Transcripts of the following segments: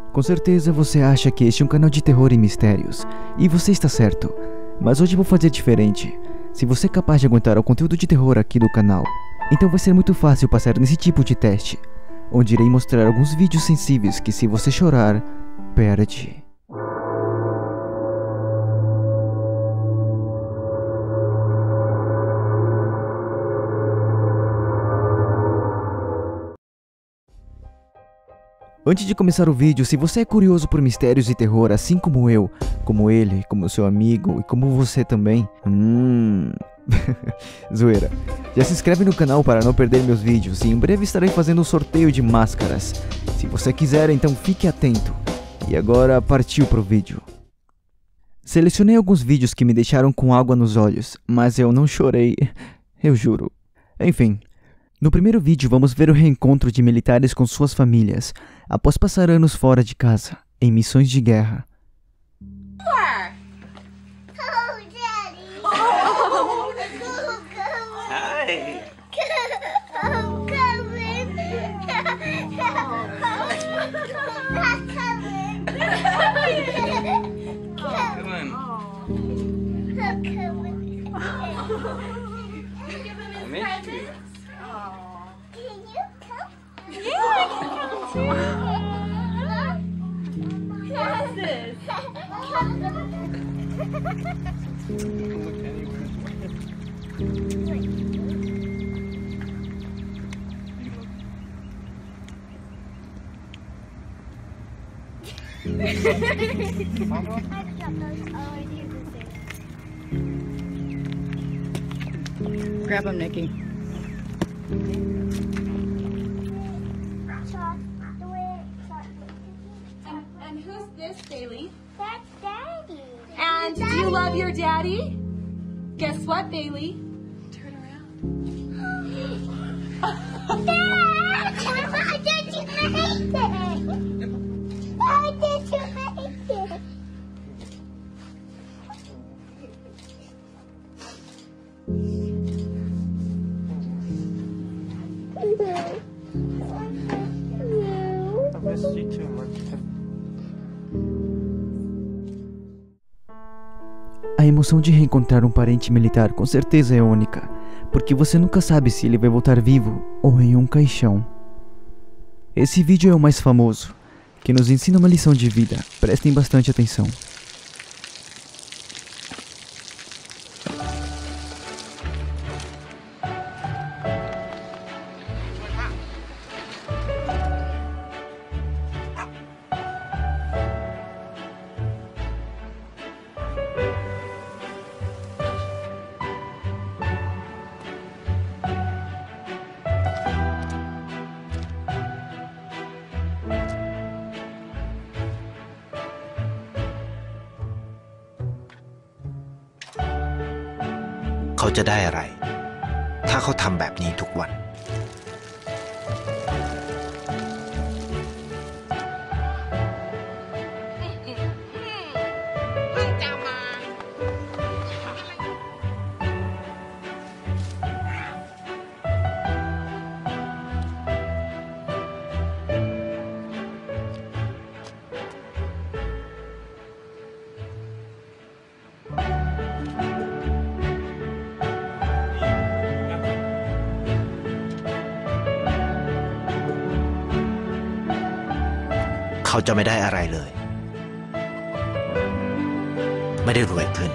Com certeza você acha que este é um canal de terror e mistérios, e você está certo, mas hoje vou fazer diferente. Se você é capaz de aguentar o conteúdo de terror aqui do canal, então vai ser muito fácil passar nesse tipo de teste, onde irei mostrar alguns vídeos sensíveis que, se você chorar, perde. Antes de começar o vídeo, se você é curioso por mistérios e terror, assim como eu, como ele, como seu amigo e como você também, zoeira, já se inscreve no canal para não perder meus vídeos, e em breve estarei fazendo um sorteio de máscaras. Se você quiser, então fique atento. E agora partiu pro vídeo. Selecionei alguns vídeos que me deixaram com água nos olhos, mas eu não chorei, eu juro. Enfim. No primeiro vídeo vamos ver o reencontro de militares com suas famílias, após passar anos fora de casa, em missões de guerra. Grab him, Nikki. And who's this, Bailey? That's Daddy. And do you love your daddy? Guess what, Bailey? Turn around. Dad! Why did you make it? Why did you make it? I miss you too much. A emoção de reencontrar um parente militar com certeza é única, porque você nunca sabe se ele vai voltar vivo ou em um caixão. Esse vídeo é o mais famoso, que nos ensina uma lição de vida. Prestem bastante atenção. เขาจะได้อะไร ถ้าเขาทำแบบนี้ทุกวันเขาจะไม่ได้อะไรเลย ไม่ได้รวยขึ้น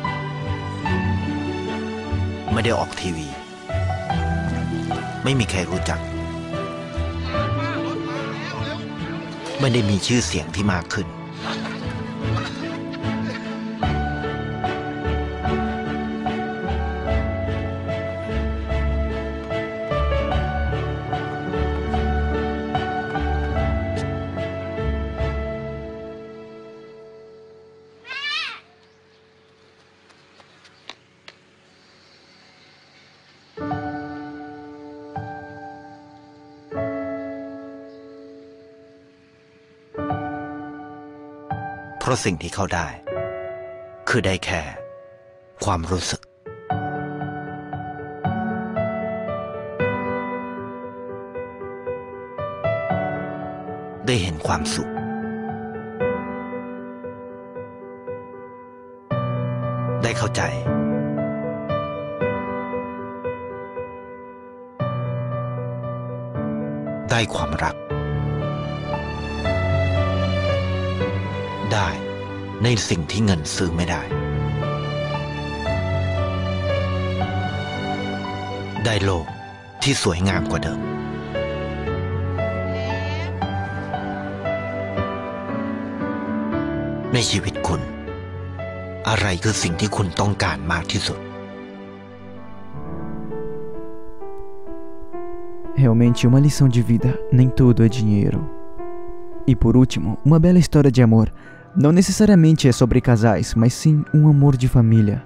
ไม่ได้ออกทีวี ไม่มีใครรู้จัก ไม่ได้มีชื่อเสียงที่มากขึ้นเพราะสิ่งที่เขาได้คือได้แค่ความรู้สึกได้เห็นความสุขใจ ได้ความรัก ได้ในสิ่งที่เงินซื้อไม่ได้ ได้โลกที่สวยงามกว่าเดิม ในชีวิตคุณ อะไรคือสิ่งที่คุณต้องการมากที่สุด Realmente uma lição de vida, nem tudo é dinheiro. E por último, uma bela história de amor. Não necessariamente é sobre casais, mas sim um amor de família.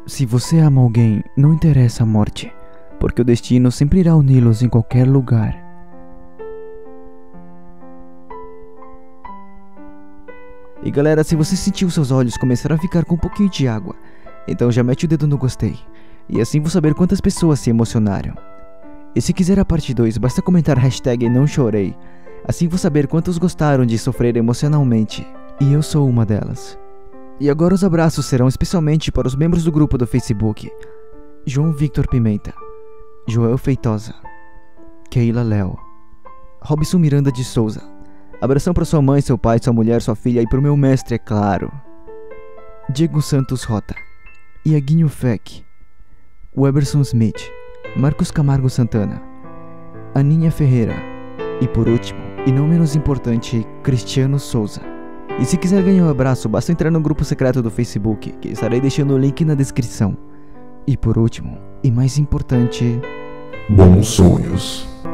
Se você ama alguém, não interessa a morte, porque o destino sempre irá uni-los em qualquer lugar. E galera, se você sentiu seus olhos começaram a ficar com um pouquinho de água, então já mete o dedo no gostei, e assim vou saber quantas pessoas se emocionaram. E se quiser a parte 2, basta comentar hashtag não chorei, assim vou saber quantos gostaram de sofrer emocionalmente, e eu sou uma delas. E agora os abraços serão especialmente para os membros do grupo do Facebook: João Victor Pimenta, Joel Feitosa, Keila Léo, Robson Miranda de Souza. Abração para sua mãe, seu pai, sua mulher, sua filha e para o meu mestre, é claro, Diego Santos Rota, Iaguinho Feck, Weberson Smith, Marcos Camargo Santana, Aninha Ferreira e por último, e não menos importante, Cristiano Souza. E se quiser ganhar um abraço, basta entrar no grupo secreto do Facebook, que estarei deixando o link na descrição. E por último, e mais importante, bons sonhos.